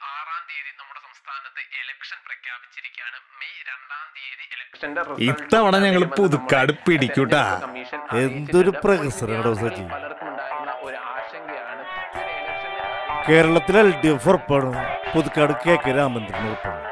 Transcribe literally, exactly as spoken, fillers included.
ആറാം തീയതി നമ്മുടെ സംസ്ഥാനത്ത് ഇലക്ഷൻ പ്രഖ്യാപിച്ചിരിക്കുകയാണ്. മെയ് രണ്ടാം തീയതി ഇലക്ഷന്റെ ഇത്തവണ ഞങ്ങൾ പുതുക്കാട് പിടിക്കൂട്ടാ. എന്തൊരു പ്രകസനമാണ് സജി. പലർക്കും ഉണ്ടായിരുന്ന ഒരു ആശങ്കയാണ് കേരളത്തിലെ എൽ ഡി എഫ് ഉറപ്പാണ്, പുതുക്കാട് കെ കെ രാമചന്ദ്രൻ ഉറപ്പാണ്.